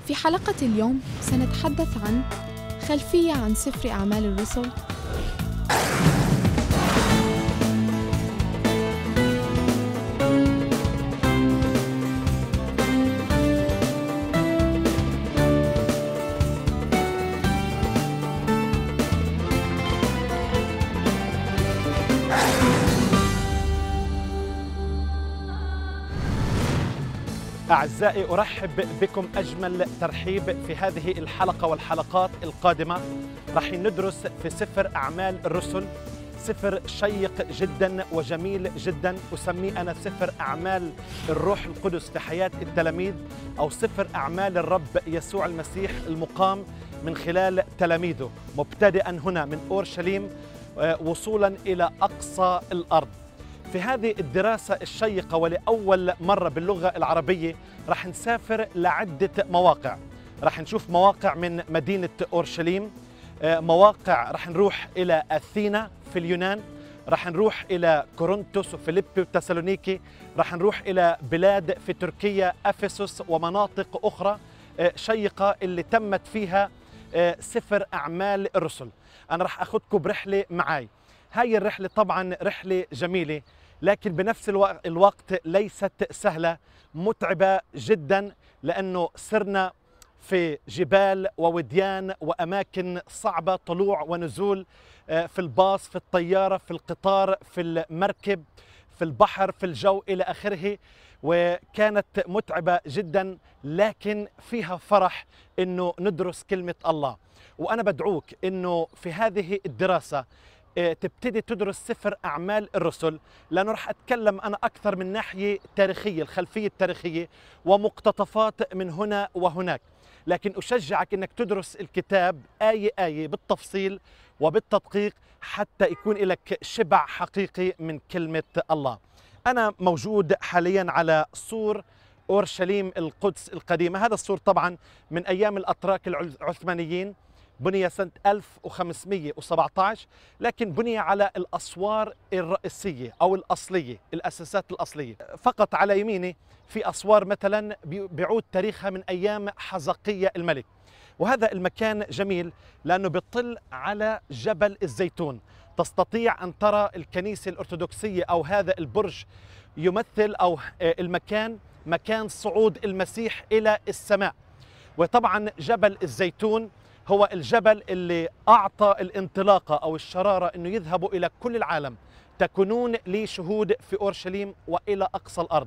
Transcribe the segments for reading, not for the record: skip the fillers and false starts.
في حلقة اليوم سنتحدث عن خلفية عن سفر أعمال الرسل. أعزائي، أرحب بكم أجمل ترحيب في هذه الحلقة والحلقات القادمة. راح ندرس في سفر أعمال الرسل، سفر شيق جدا وجميل جدا، أسميه أنا سفر أعمال الروح القدس في حياة التلاميذ، أو سفر أعمال الرب يسوع المسيح المقام من خلال تلاميذه، مبتدئا هنا من أورشليم وصولا إلى أقصى الأرض. في هذه الدراسة الشيقة ولأول مرة باللغة العربية رح نسافر لعدة مواقع. رح نشوف مواقع من مدينة أورشليم، مواقع رح نروح إلى أثينا في اليونان، رح نروح إلى كورنثوس وفيليبي وتسالونيكي، رح نروح إلى بلاد في تركيا أفسس ومناطق أخرى شيقة اللي تمت فيها سفر أعمال الرسل. أنا رح أخذكم برحلة معاي. هاي الرحلة طبعا رحلة جميلة، لكن بنفس الوقت ليست سهلة، متعبة جدا، لأنه سرنا في جبال ووديان وأماكن صعبة، طلوع ونزول في الباص، في الطيارة، في القطار، في المركب، في البحر، في الجو إلى آخره. وكانت متعبة جدا، لكن فيها فرح إنه ندرس كلمة الله. وأنا بدعوك إنه في هذه الدراسة تبتدي تدرس سفر أعمال الرسل، لأنه رح أتكلم أنا أكثر من ناحية تاريخية، الخلفية التاريخية ومقتطفات من هنا وهناك، لكن أشجعك أنك تدرس الكتاب آية آية بالتفصيل وبالتدقيق حتى يكون لك شبع حقيقي من كلمة الله. أنا موجود حاليا على سور أورشليم القدس القديمة. هذا السور طبعا من أيام الأتراك العثمانيين، بني سنة 1517، لكن بني على الأسوار الرئيسية أو الأصلية، الأساسات الأصلية. فقط على يميني في أسوار مثلا بيعود تاريخها من أيام حزقية الملك. وهذا المكان جميل لأنه بيطل على جبل الزيتون، تستطيع أن ترى الكنيسة الأرثوذكسية، أو هذا البرج يمثل أو المكان مكان صعود المسيح إلى السماء. وطبعا جبل الزيتون هو الجبل اللي أعطى الانطلاقة أو الشرارة أنه يذهبوا إلى كل العالم، تكونون لي شهود في أورشليم وإلى أقصى الأرض.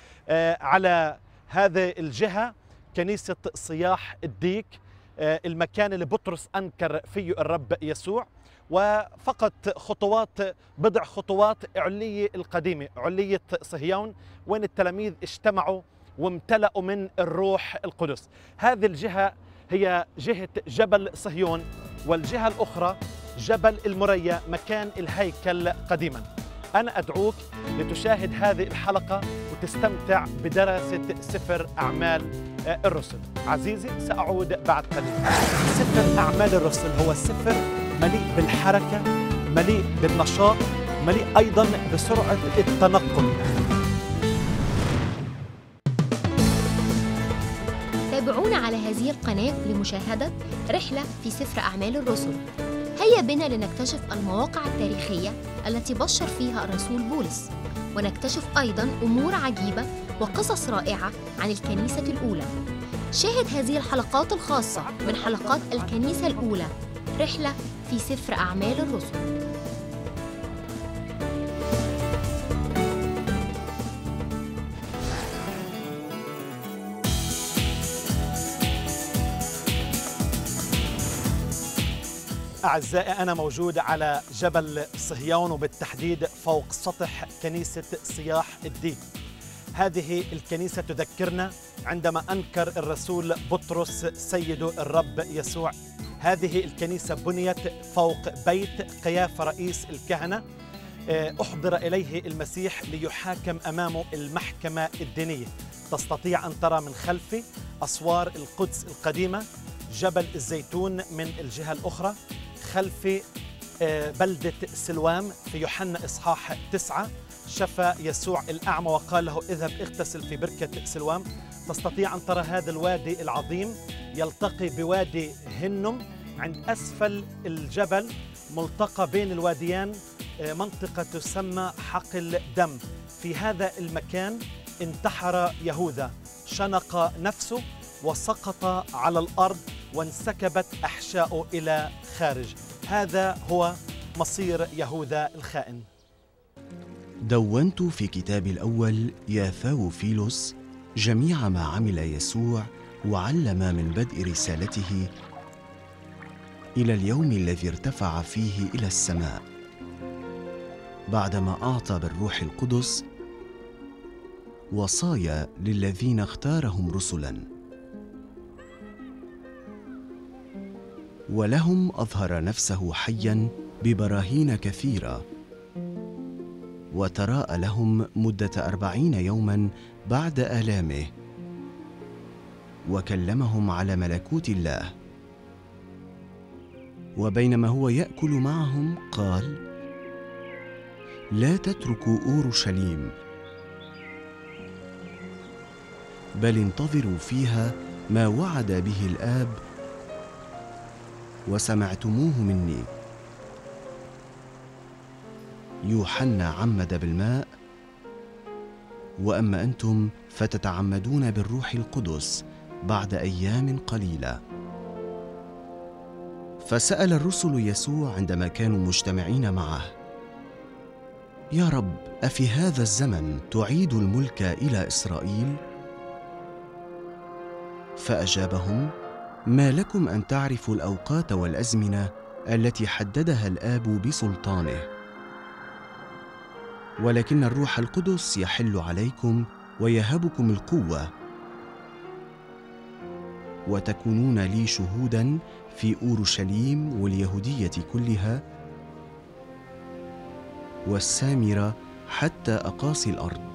على هذه الجهة كنيسة صياح الديك، المكان اللي بطرس أنكر فيه الرب يسوع. وفقط خطوات، بضع خطوات، علية القديمة، علية صهيون، وين التلاميذ اجتمعوا وامتلأوا من الروح القدس. هذه الجهة هي جهة جبل صهيون، والجهة الأخرى جبل المريا مكان الهيكل قديما. أنا أدعوك لتشاهد هذه الحلقة وتستمتع بدراسة سفر أعمال الرسل. عزيزي، سأعود بعد قليل. سفر أعمال الرسل هو سفر مليء بالحركة، مليء بالنشاط، مليء أيضا بسرعة التنقل. تابعونا على هذه القناة لمشاهدة رحلة في سفر أعمال الرسل. هيا بنا لنكتشف المواقع التاريخية التي بشر فيها الرسول بولس، ونكتشف أيضاً أمور عجيبة وقصص رائعة عن الكنيسة الأولى. شاهد هذه الحلقات الخاصة من حلقات الكنيسة الأولى، رحلة في سفر أعمال الرسل. أعزائي، أنا موجود على جبل صهيون، وبالتحديد فوق سطح كنيسة صياح الديك. هذه الكنيسة تذكرنا عندما أنكر الرسول بطرس سيده الرب يسوع. هذه الكنيسة بنيت فوق بيت قيافة رئيس الكهنة، أحضر إليه المسيح ليحاكم أمامه المحكمة الدينية. تستطيع أن ترى من خلفي أسوار القدس القديمة، جبل الزيتون من الجهة الأخرى، خلفي بلدة سلوام في يوحنا إصحاح 9، شفى يسوع الأعمى وقال له اذهب اغتسل في بركة سلوام. تستطيع أن ترى هذا الوادي العظيم يلتقي بوادي هنم عند أسفل الجبل، ملتقى بين الواديان منطقة تسمى حقل دم. في هذا المكان انتحر يهوذا، شنق نفسه وسقط على الأرض وانسكبت أحشاؤه إلى خارج. هذا هو مصير يهوذا الخائن. دونت في كتابي الأول يا ثاوفيلوس جميع ما عمل يسوع وعلم من بدء رسالته إلى اليوم الذي ارتفع فيه إلى السماء، بعدما أعطى بالروح القدس وصايا للذين اختارهم رسلاً، ولهم أظهر نفسه حياً ببراهين كثيرة، وتراءى لهم مدة 40 يوماً بعد آلامه، وكلمهم على ملكوت الله. وبينما هو يأكل معهم قال: لا تتركوا أورشليم، بل انتظروا فيها ما وعد به الآب وسمعتموه مني. يوحنا عمد بالماء، وأما أنتم فتتعمدون بالروح القدس بعد أيام قليلة. فسأل الرسل يسوع عندما كانوا مجتمعين معه: يا رب، أفي هذا الزمن تعيد الملك إلى إسرائيل؟ فأجابهم: ما لكم أن تعرفوا الأوقات والأزمنة التي حددها الآب بسلطانه، ولكن الروح القدس يحل عليكم ويهبكم القوة، وتكونون لي شهوداً في أورشليم واليهودية كلها والسامرة حتى أقاصي الأرض.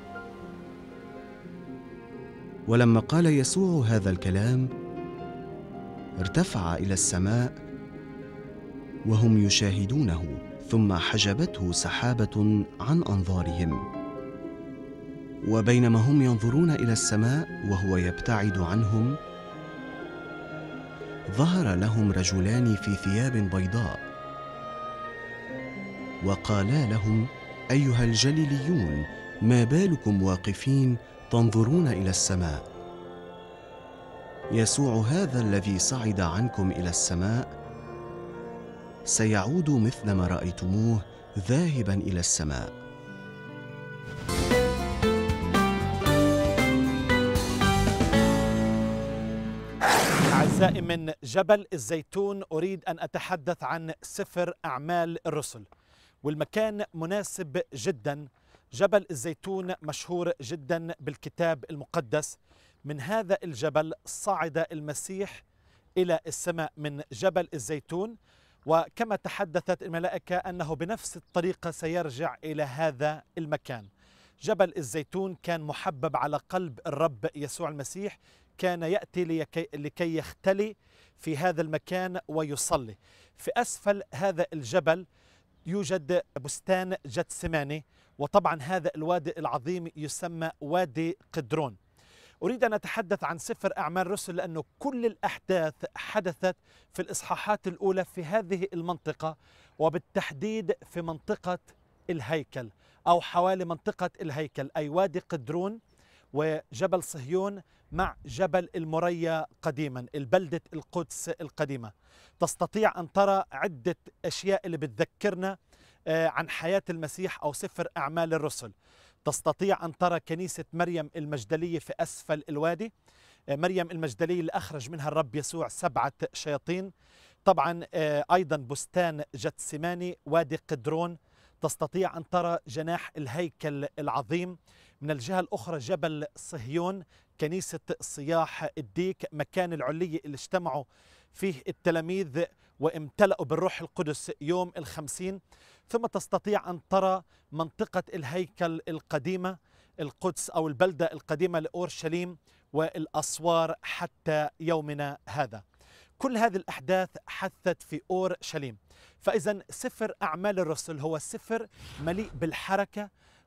ولما قال يسوع هذا الكلام ارتفع إلى السماء وهم يشاهدونه، ثم حجبته سحابة عن أنظارهم. وبينما هم ينظرون إلى السماء وهو يبتعد عنهم، ظهر لهم رجلان في ثياب بيضاء، وقالا لهم: أيها الجليليون، ما بالكم واقفين تنظرون إلى السماء؟ يسوع هذا الذي صعد عنكم إلى السماء سيعود مثلما رأيتموه ذاهبا إلى السماء. أعزائي من جبل الزيتون، أريد أن أتحدث عن سفر أعمال الرسل، والمكان مناسب جدا. جبل الزيتون مشهور جدا بالكتاب المقدس. من هذا الجبل صعد المسيح إلى السماء، من جبل الزيتون، وكما تحدثت الملائكة أنه بنفس الطريقة سيرجع إلى هذا المكان. جبل الزيتون كان محبب على قلب الرب يسوع المسيح، كان يأتي لكي يختلي في هذا المكان ويصلي. في أسفل هذا الجبل يوجد بستان جتسماني، وطبعا هذا الوادي العظيم يسمى وادي قدرون. أريد أن أتحدث عن سفر أعمال الرسل لأنه كل الأحداث حدثت في الإصحاحات الأولى في هذه المنطقة، وبالتحديد في منطقة الهيكل أو حوالي منطقة الهيكل، أي وادي قدرون وجبل صهيون مع جبل المريا قديما، البلدة القدس القديمة. تستطيع أن ترى عدة أشياء اللي بتذكرنا عن حياة المسيح أو سفر أعمال الرسل. تستطيع أن ترى كنيسة مريم المجدلية في أسفل الوادي، مريم المجدلية اللي أخرج منها الرب يسوع 7 شياطين. طبعا أيضا بستان جتسماني، وادي قدرون. تستطيع أن ترى جناح الهيكل العظيم. من الجهة الأخرى جبل صهيون، كنيسة صياح الديك، مكان العلية اللي اجتمعوا فيه التلاميذ وامتلأوا بالروح القدس يوم 50. ثم تستطيع أن ترى منطقة الهيكل القديمة، القدس أو البلدة القديمة لأورشليم، والأسوار حتى يومنا هذا. كل هذه الأحداث حدثت في أورشليم. فإذا سفر أعمال الرسل هو سفر مليء بالحركة،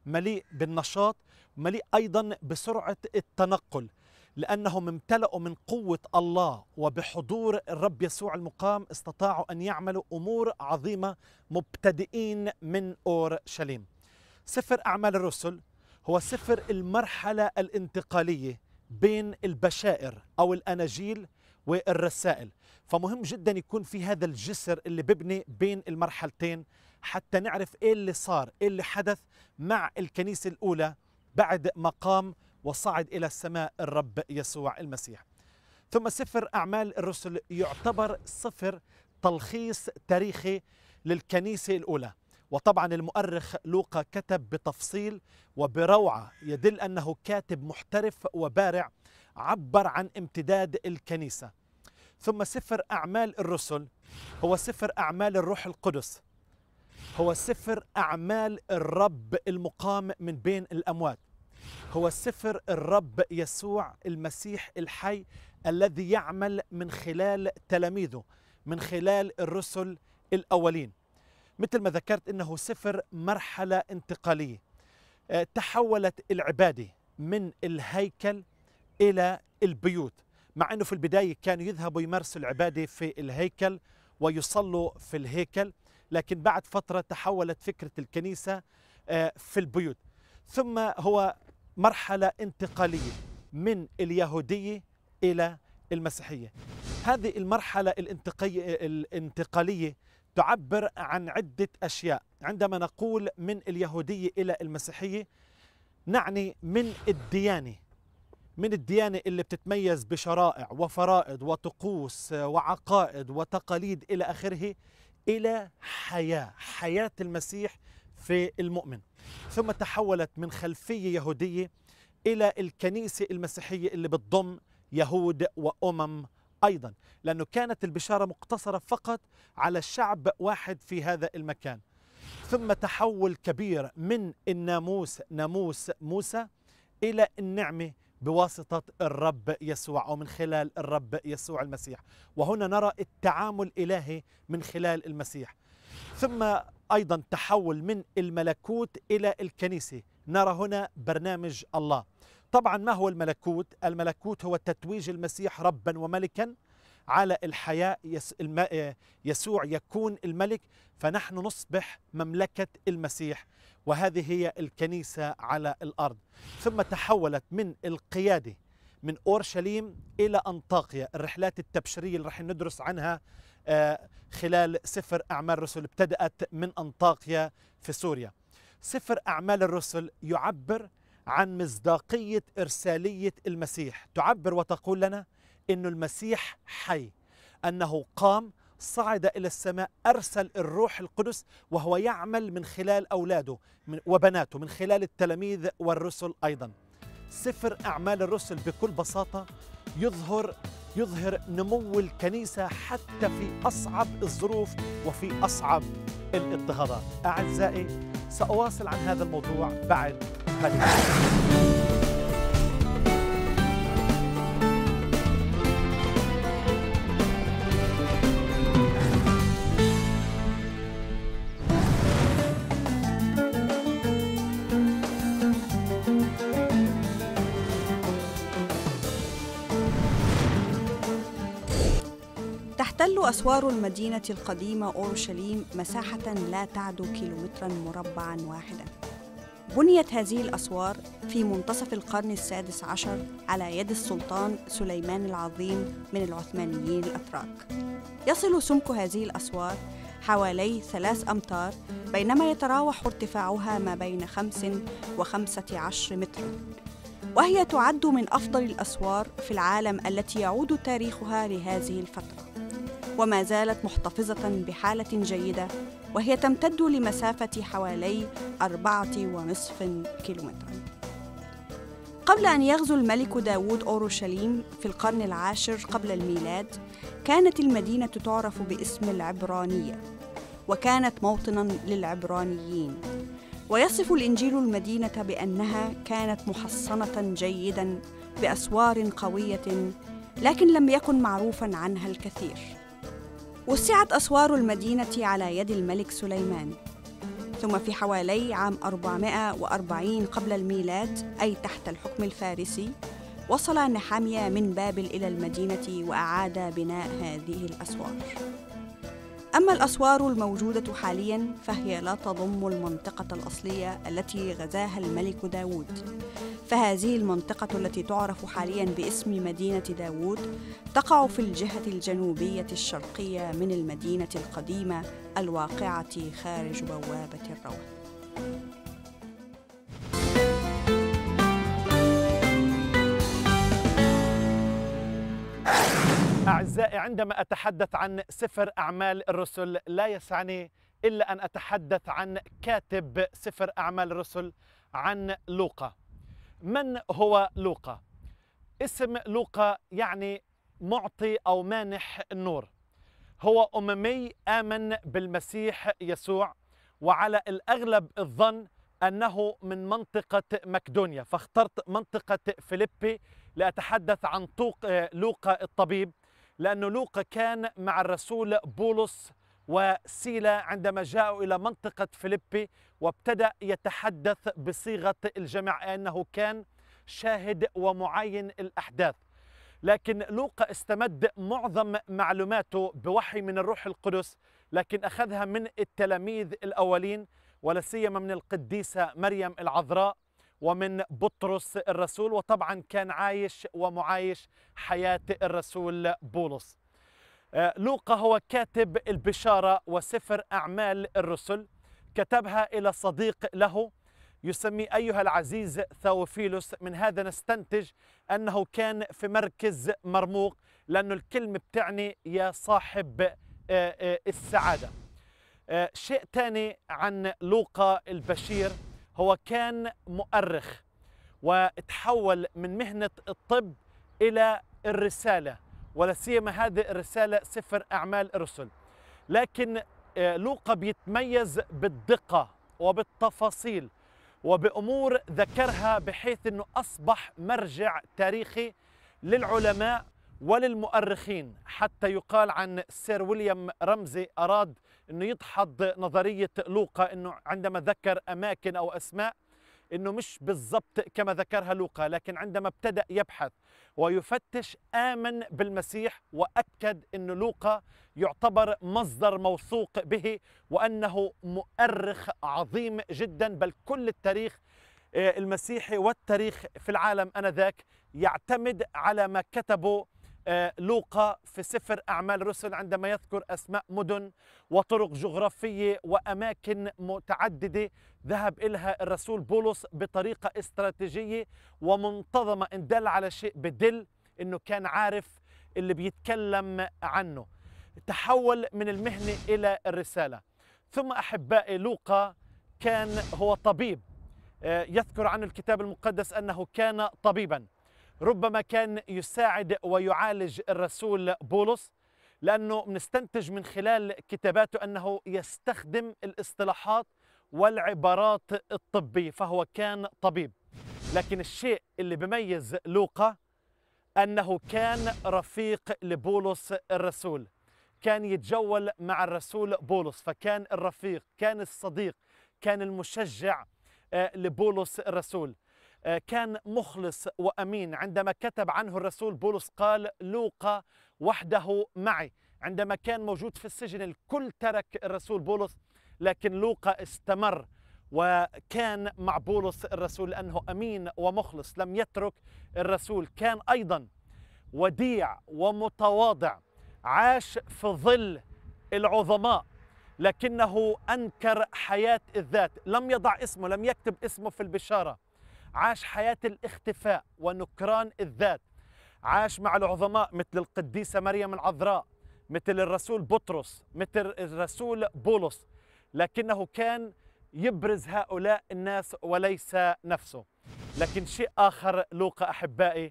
مليء بالنشاط، مليء أيضا بسرعة التنقل، لأنهم امتلأوا من قوة الله وبحضور الرب يسوع المقام استطاعوا أن يعملوا أمور عظيمة مبتدئين من أورشليم. سفر أعمال الرسل هو سفر المرحلة الانتقالية بين البشائر أو الأناجيل والرسائل، فمهم جدا يكون في هذا الجسر اللي ببني بين المرحلتين حتى نعرف إيه اللي صار، إيه اللي حدث مع الكنيسة الأولى بعد ما قام وصعد إلى السماء الرب يسوع المسيح. ثم سفر أعمال الرسل يعتبر سفر تلخيص تاريخي للكنيسة الأولى، وطبعا المؤرخ لوقا كتب بتفصيل وبروعة يدل أنه كاتب محترف وبارع عبر عن امتداد الكنيسة. ثم سفر أعمال الرسل هو سفر أعمال الروح القدس، هو سفر أعمال الرب المقام من بين الأموات، هو سفر الرب يسوع المسيح الحي الذي يعمل من خلال تلاميذه، من خلال الرسل الأولين. مثل ما ذكرت إنه سفر مرحلة انتقالية. تحولت العبادة من الهيكل إلى البيوت، مع أنه في البداية كانوا يذهبوا يمارسوا العبادة في الهيكل ويصلوا في الهيكل، لكن بعد فترة تحولت فكرة الكنيسة في البيوت. ثم هو مرحلة انتقالية من اليهودية إلى المسيحية. هذه المرحلة الانتقالية تعبر عن عدة أشياء. عندما نقول من اليهودية إلى المسيحية نعني من الديانة اللي بتتميز بشرائع وفرائض وطقوس وعقائد وتقاليد إلى آخره، إلى حياة المسيح في المؤمن. ثم تحولت من خلفية يهودية إلى الكنيسة المسيحية اللي بتضم يهود وأمم أيضا، لأنه كانت البشارة مقتصرة فقط على شعب واحد في هذا المكان. ثم تحول كبير من الناموس، ناموس موسى، إلى النعمة بواسطة الرب يسوع أو من خلال الرب يسوع المسيح، وهنا نرى التعامل الإلهي من خلال المسيح. ثم أيضا تحول من الملكوت إلى الكنيسة، نرى هنا برنامج الله. طبعا ما هو الملكوت؟ الملكوت هو تتويج المسيح ربا وملكا على الحياة. يسوع يكون الملك فنحن نصبح مملكة المسيح، وهذه هي الكنيسة على الأرض. ثم تحولت من القيادة من أورشليم إلى أنطاكيا، الرحلات التبشيرية اللي رح ندرس عنها خلال سفر أعمال الرسل ابتدأت من أنطاكيا في سوريا. سفر أعمال الرسل يعبر عن مصداقية إرسالية المسيح، تعبر وتقول لنا إنه المسيح حي، أنه قام، صعد إلى السماء، أرسل الروح القدس وهو يعمل من خلال أولاده وبناته، من خلال التلاميذ والرسل أيضا. سفر أعمال الرسل بكل بساطة يظهر نمو الكنيسة حتى في أصعب الظروف وفي أصعب الاضطهادات. أعزائي، سأواصل عن هذا الموضوع بعد قليل. تحتل أسوار المدينة القديمة أورشليم مساحة لا تعدو كيلومتراً مربعاً واحداً. بنيت هذه الأسوار في منتصف القرن السادس عشر على يد السلطان سليمان العظيم من العثمانيين الأتراك. يصل سمك هذه الأسوار حوالي 3 أمتار، بينما يتراوح ارتفاعها ما بين 5 و15 متراً، وهي تعد من أفضل الأسوار في العالم التي يعود تاريخها لهذه الفترة، وما زالت محتفظة بحالة جيدة، وهي تمتد لمسافة حوالي 4.5 كيلومترا. قبل أن يغزو الملك داود أورشليم في القرن العاشر قبل الميلاد، كانت المدينة تعرف باسم العبرانية، وكانت موطناً للعبرانيين. ويصف الإنجيل المدينة بأنها كانت محصنة جيداً بأسوار قوية، لكن لم يكن معروفاً عنها الكثير. وسعت أسوار المدينة على يد الملك سليمان، ثم في حوالي عام 440 قبل الميلاد، أي تحت الحكم الفارسي، وصل نحامية من بابل إلى المدينة وأعاد بناء هذه الأسوار. أما الأسوار الموجودة حالياً فهي لا تضم المنطقة الأصلية التي غزاها الملك داود، فهذه المنطقة التي تعرف حالياً باسم مدينة داود تقع في الجهة الجنوبية الشرقية من المدينة القديمة الواقعة خارج بوابة الروضة. أعزائي، عندما أتحدث عن سفر أعمال الرسل لا يسعني إلا أن أتحدث عن كاتب سفر أعمال الرسل، عن لوقا. من هو لوقا؟ اسم لوقا يعني معطي أو مانح النور. هو أممي آمن بالمسيح يسوع، وعلى الأغلب الظن أنه من منطقة مقدونيا، فاخترت منطقة فيليبي لأتحدث عن لوقا الطبيب، لأن لوقا كان مع الرسول بولس وسيلا عندما جاءوا إلى منطقة فيليبي، وابتدأ يتحدث بصيغة الجمع أنه كان شاهد ومعاين الأحداث. لكن لوقا استمد معظم معلوماته بوحي من الروح القدس، لكن أخذها من التلاميذ الأولين، ولا سيما من القديسة مريم العذراء ومن بطرس الرسول، وطبعا كان عايش ومعايش حياة الرسول بولس. لوقا هو كاتب البشارة وسفر أعمال الرسل، كتبها إلى صديق له يسمي أيها العزيز ثاوفيلوس. من هذا نستنتج أنه كان في مركز مرموق، لأن الكلمة بتعني يا صاحب السعادة. شيء تاني عن لوقا البشير، هو كان مؤرخ وتحول من مهنة الطب إلى الرسالة، ولا سيما هذه الرسالة سفر أعمال الرسل. لكن لوقا بيتميز بالدقة وبالتفاصيل وبأمور ذكرها، بحيث أنه أصبح مرجع تاريخي للعلماء وللمؤرخين. حتى يقال عن سير ويليام رمزي أراد أنه يدحض نظرية لوقا، أنه عندما ذكر أماكن أو أسماء أنه مش بالضبط كما ذكرها لوقا، لكن عندما ابتدأ يبحث ويفتش آمن بالمسيح، وأكد أن لوقا يعتبر مصدر موثوق به، وأنه مؤرخ عظيم جدا. بل كل التاريخ المسيحي والتاريخ في العالم آنذاك يعتمد على ما كتبه لوقا في سفر أعمال الرسل، عندما يذكر أسماء مدن وطرق جغرافية وأماكن متعددة ذهب إلها الرسول بولس بطريقة استراتيجية ومنتظمة. إن دل على شيء بدل إنه كان عارف اللي بيتكلم عنه. تحول من المهنة إلى الرسالة. ثم أحبائي، لوقا كان هو طبيب. يذكر عنه الكتاب المقدس أنه كان طبيبا، ربما كان يساعد ويعالج الرسول بولس، لأنه نستنتج من خلال كتاباته أنه يستخدم الاصطلاحات والعبارات الطبية، فهو كان طبيب. لكن الشيء اللي بيميز لوقا أنه كان رفيق لبولس الرسول، كان يتجول مع الرسول بولس، فكان الرفيق، كان الصديق، كان المشجع لبولس الرسول، كان مخلص وأمين. عندما كتب عنه الرسول بولس قال لوقا وحده معي. عندما كان موجود في السجن الكل ترك الرسول بولس، لكن لوقا استمر وكان مع بولس الرسول لأنه أمين ومخلص، لم يترك الرسول. كان أيضا وديع ومتواضع، عاش في ظل العظماء، لكنه أنكر حياة الذات، لم يضع اسمه، لم يكتب اسمه في البشارة. عاش حياة الاختفاء ونكران الذات. عاش مع العظماء مثل القديسة مريم العذراء، مثل الرسول بطرس، مثل الرسول بولس، لكنه كان يبرز هؤلاء الناس وليس نفسه. لكن شيء آخر، لوقا أحبائي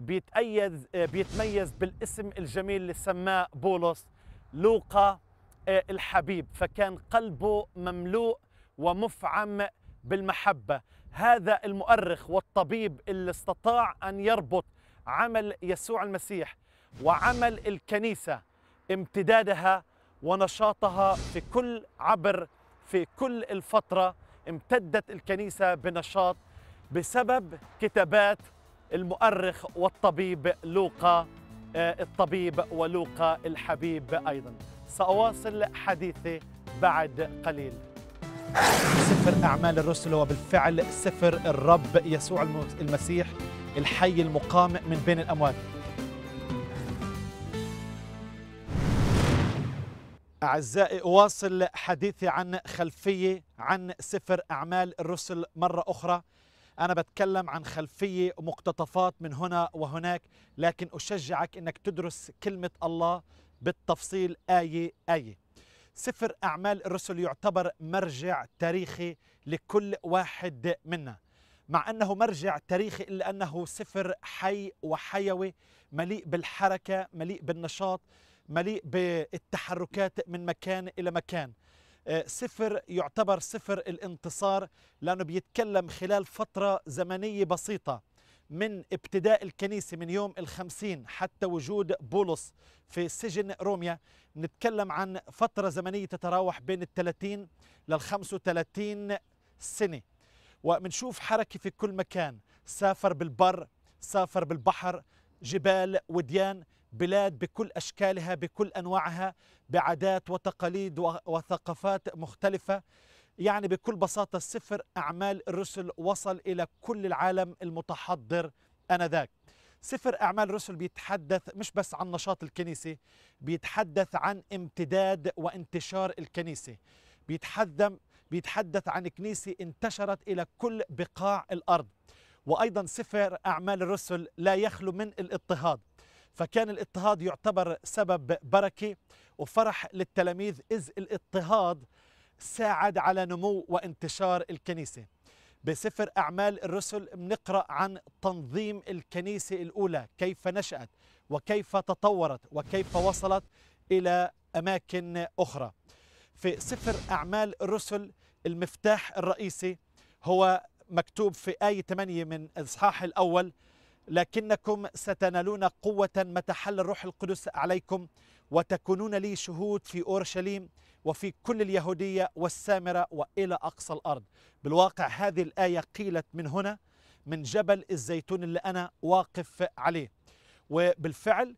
بيتميز بالاسم الجميل اللي سماه بولس لوقا الحبيب، فكان قلبه مملوء ومفعم بالمحبة. هذا المؤرخ والطبيب اللي استطاع أن يربط عمل يسوع المسيح وعمل الكنيسة، امتدادها ونشاطها في كل عبر في كل الفترة امتدت الكنيسة بنشاط بسبب كتابات المؤرخ والطبيب لوقا الطبيب ولوقا الحبيب أيضا. سأواصل حديثي بعد قليل. سفر أعمال الرسل هو بالفعل سفر الرب يسوع المسيح الحي المقام من بين الأموات. أعزائي، أواصل حديثي عن خلفية عن سفر أعمال الرسل مرة أخرى. أنا بتكلم عن خلفية ومقتطفات من هنا وهناك، لكن أشجعك أنك تدرس كلمة الله بالتفصيل آية آية. سفر أعمال الرسل يعتبر مرجع تاريخي لكل واحد منا، مع أنه مرجع تاريخي إلا أنه سفر حي وحيوي، مليء بالحركة، مليء بالنشاط، مليء بالتحركات من مكان إلى مكان. سفر يعتبر سفر الانتصار، لأنه بيتكلم خلال فترة زمنية بسيطة من ابتداء الكنيسة من يوم 50 حتى وجود بولس في سجن روميا. نتكلم عن فترة زمنية تتراوح بين 30 لل 35 سنة، ومنشوف حركة في كل مكان. سافر بالبر، سافر بالبحر، جبال وديان، بلاد بكل أشكالها بكل أنواعها، بعادات وتقاليد وثقافات مختلفة. يعني بكل بساطة سفر أعمال الرسل وصل إلى كل العالم المتحضر آنذاك. سفر أعمال الرسل بيتحدث مش بس عن نشاط الكنيسة، بيتحدث عن امتداد وانتشار الكنيسة، بيتحدث عن كنيسة انتشرت إلى كل بقاع الأرض. وأيضا سفر أعمال الرسل لا يخلو من الاضطهاد، فكان الاضطهاد يعتبر سبب بركة وفرح للتلاميذ، إذ الاضطهاد ساعد على نمو وانتشار الكنيسة. بسفر أعمال الرسل بنقرأ عن تنظيم الكنيسة الأولى، كيف نشأت وكيف تطورت وكيف وصلت إلى أماكن أخرى. في سفر أعمال الرسل المفتاح الرئيسي هو مكتوب في آية 8 من الإصحاح الأول: لكنكم ستنالون قوة متى حل الروح القدس عليكم وتكونون لي شهود في أورشليم وفي كل اليهودية والسامرة وإلى أقصى الأرض. بالواقع هذه الآية قيلت من هنا من جبل الزيتون اللي أنا واقف عليه. وبالفعل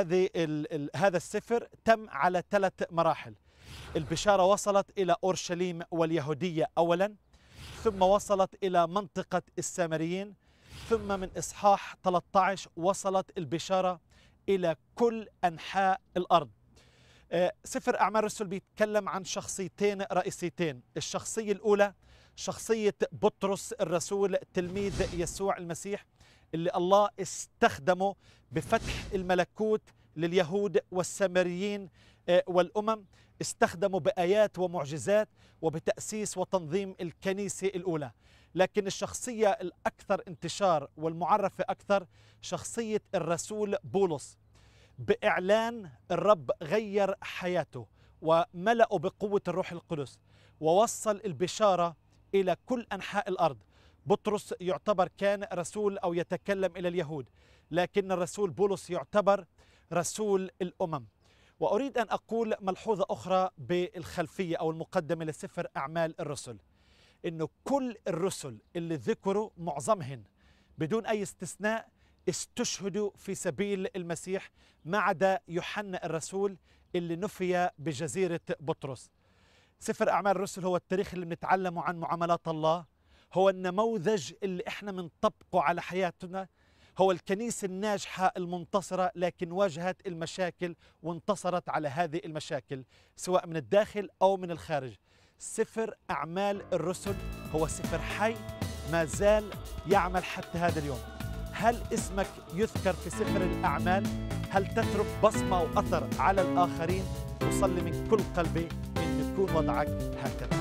هذا السفر تم على 3 مراحل. البشارة وصلت إلى أورشليم واليهودية أولا، ثم وصلت إلى منطقة السامريين، ثم من إصحاح 13 وصلت البشارة إلى كل أنحاء الأرض. سفر أعمال الرسل بيتكلم عن شخصيتين رئيسيتين. الشخصية الأولى شخصية بطرس الرسول تلميذ يسوع المسيح، اللي الله استخدمه بفتح الملكوت لليهود والسامريين والأمم، استخدموا بآيات ومعجزات وبتأسيس وتنظيم الكنيسة الأولى. لكن الشخصية الأكثر انتشار والمعرفة أكثر شخصية الرسول بولس. بإعلان الرب غير حياته وملأه بقوة الروح القدس ووصل البشارة إلى كل أنحاء الأرض. بطرس يعتبر كان رسول أو يتكلم إلى اليهود، لكن الرسول بولس يعتبر رسول الأمم. وأريد أن أقول ملحوظة أخرى بالخلفية أو المقدمة لسفر أعمال الرسل، إنه كل الرسل اللي ذكروا معظمهن بدون أي استثناء استشهدوا في سبيل المسيح، ما عدا يوحنا الرسول اللي نفي بجزيرة بطرس. سفر أعمال الرسل هو التاريخ اللي بنتعلمه عن معاملات الله، هو النموذج اللي احنا بنطبقه على حياتنا، هو الكنيسة الناجحة المنتصرة لكن واجهت المشاكل وانتصرت على هذه المشاكل سواء من الداخل أو من الخارج. سفر أعمال الرسل هو سفر حي ما زال يعمل حتى هذا اليوم. هل اسمك يذكر في سفر الأعمال؟ هل تترك بصمة وأثر على الآخرين؟ أصلي من كل قلبي أن يكون وضعك هكذا.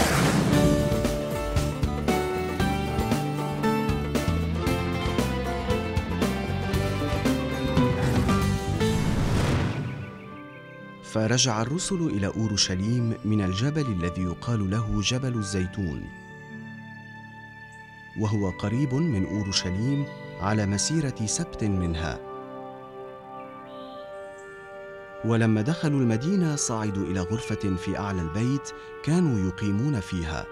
فرجع الرسل إلى أورشليم من الجبل الذي يقال له جبل الزيتون، وهو قريب من أورشليم على مسيرة سبت منها. ولما دخلوا المدينة صعدوا إلى غرفة في أعلى البيت كانوا يقيمون فيها،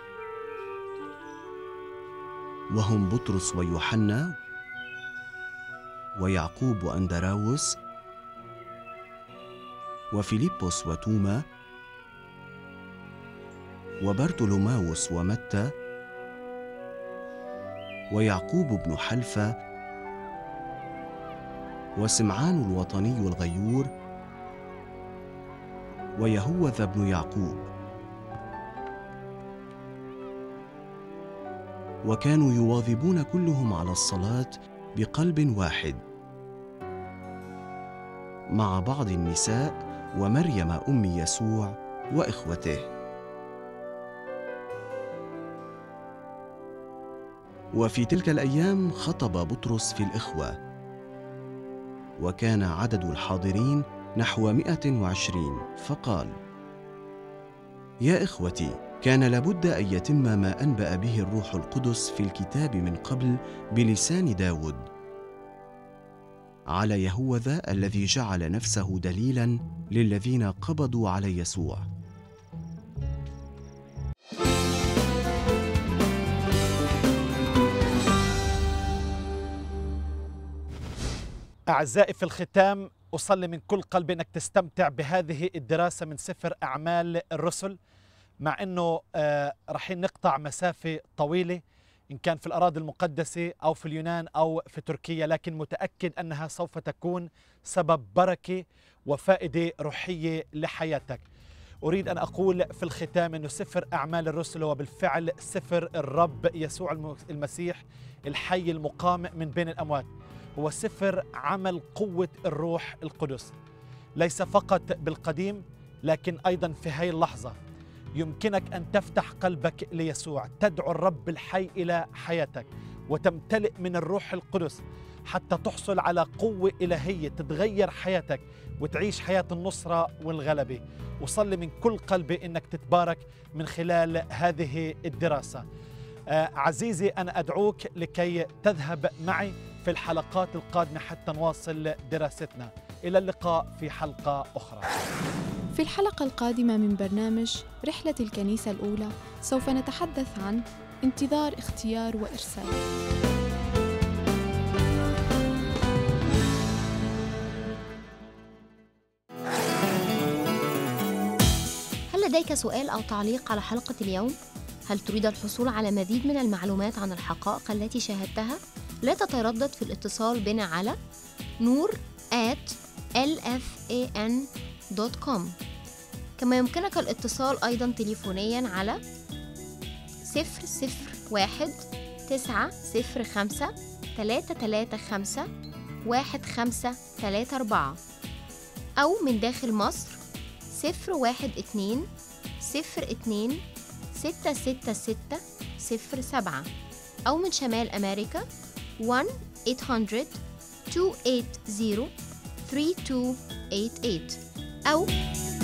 وهم بطرس ويوحنا ويعقوب وأندراوس وفيلبس وتوما وبرتولوماوس ومتى ويعقوب بن حلفة وسمعان الوطني الغيور ويهوذا بن يعقوب. وكانوا يواظبون كلهم على الصلاة بقلب واحد مع بعض النساء ومريم أم يسوع وإخوته. وفي تلك الأيام خطب بطرس في الإخوة، وكان عدد الحاضرين نحو 120، فقال: يا إخوتي، كان لابد أن يتم ما أنبأ به الروح القدس في الكتاب من قبل بلسان داود على يهوذا الذي جعل نفسه دليلاً للذين قبضوا على يسوع. أعزائي، في الختام أصلي من كل قلبي أنك تستمتع بهذه الدراسة من سفر أعمال الرسل، مع أنه راح نقطع مسافة طويلة إن كان في الأراضي المقدسة أو في اليونان أو في تركيا، لكن متأكد أنها سوف تكون سبب بركة وفائدة روحية لحياتك. أريد أن أقول في الختام أنه سفر أعمال الرسل هو بالفعل سفر الرب يسوع المسيح الحي المقام من بين الأموات، هو سفر عمل قوة الروح القدس، ليس فقط بالقديم لكن أيضا في هذه اللحظة يمكنك أن تفتح قلبك ليسوع، تدعو الرب الحي إلى حياتك وتمتلئ من الروح القدس حتى تحصل على قوة إلهية تتغير حياتك وتعيش حياة النصرة والغلبة. وصلي من كل قلبي أنك تتبارك من خلال هذه الدراسة. عزيزي، أنا أدعوك لكي تذهب معي في الحلقات القادمة حتى نواصل دراستنا. إلى اللقاء في حلقة أخرى. في الحلقة القادمة من برنامج رحلة الكنيسة الأولى سوف نتحدث عن انتظار اختيار وإرسال. هل لديك سؤال أو تعليق على حلقة اليوم؟ هل تريد الحصول على مزيد من المعلومات عن الحقائق التي شاهدتها؟ لا تتردد في الاتصال بنا على noor@lfan.com. كما يمكنك الاتصال أيضاً تليفونياً على 001-905-335-1534 أو من داخل مصر 012-02-666-07 أو من شمال أمريكا 1-800-280-3288 أو